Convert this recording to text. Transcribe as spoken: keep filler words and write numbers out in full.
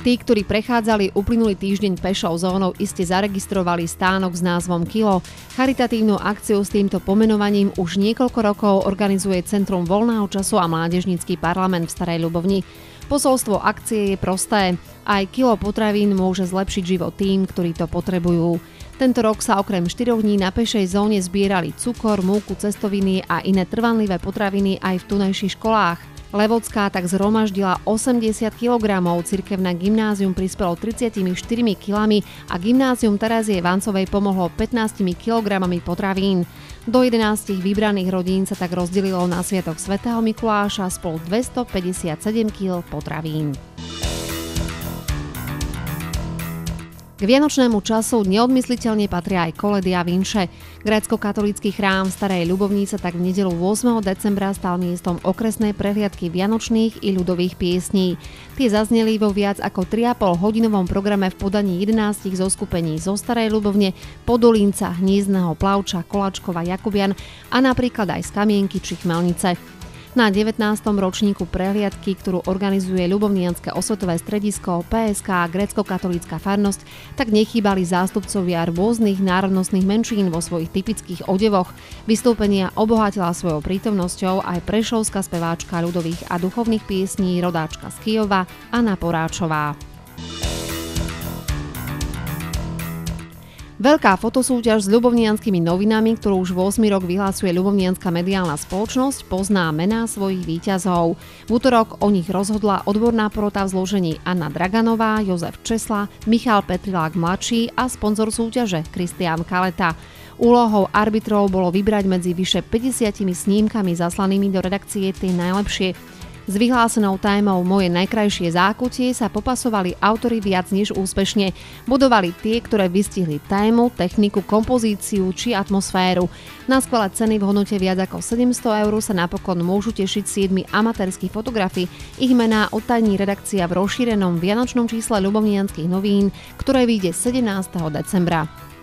Tí, ktorí prechádzali uplynulý týždeň pešou zónou, iste zaregistrovali stánok s názvom Kilo. Charitatívnu akciu s týmto pomenovaním už niekoľko rokov organizuje Centrum voľného času a mládežnícky parlament v Starej Ľubovni. Posolstvo akcie je prosté. Aj kilo potravín môže zlepšiť život tým, ktorí to potrebujú. Tento rok sa okrem štyroch dní na pešej zóne zbierali cukor, múku, cestoviny a iné trvanlivé potraviny aj v tunajších školách. Levocká tak zhromaždila osemdesiat kilogramov, cirkevné gymnázium prispelo tridsiatimi štyrmi kilami a gymnázium Terezie Vancovej pomohlo pätnástimi kilogramami potravín. Do jedenástich vybraných rodín sa tak rozdelilo na sviatok svätého Mikuláša spolu dvestopäťdesiatsedem kíl potravín. K vianočnému času neodmysliteľne patria aj koledy a vinše. Grécko-katolícky chrám v Starej Ľubovni sa tak v nedeľu ôsmeho decembra stal miestom okresnej prehliadky vianočných i ľudových piesní. Tie zazneli vo viac ako tri a pol hodinovom programe v podaní jedenástich zoskupení zo Starej Ľubovne, Podolínca, Hniezdného, Plavča, Koláčkova, Jakubian a napríklad aj z Kamienky či Chmelnice. Na devätnástom ročníku prehliadky, ktorú organizuje Ľubovnianske osvetové stredisko, pé es ká a grécko-katolícka farnosť, tak nechýbali zástupcovia rôznych národnostných menšín vo svojich typických odevoch. Vystúpenia obohatila svojou prítomnosťou aj prešovská speváčka ľudových a duchovných piesní, rodáčka z Kyjova Anna Poráčová. Veľká fotosúťaž s ľubovnianskými novinami, ktorú už ôsmy rok vyhlásuje Ľubovnianska mediálna spoločnosť, pozná mená svojich víťazov. V útorok o nich rozhodla odborná porota v zložení Anna Draganová, Jozef Česla, Michal Petrilák mladší a sponzor súťaže Kristián Kaleta. Úlohou arbitrov bolo vybrať medzi vyše päťdesiatimi snímkami zaslanými do redakcie tie najlepšie. S vyhlásenou témou Moje najkrajšie zákutie sa popasovali autori viac než úspešne. Budovali tie, ktoré vystihli tému, techniku, kompozíciu či atmosféru. Na skvelé ceny v hodnote viac ako sedemsto eur sa napokon môžu tešiť siedmi amatérski fotografi. Ich mená odtajní redakcia v rozšírenom vianočnom čísle Ľubovnianskych novín, ktoré vyjde sedemnásteho decembra.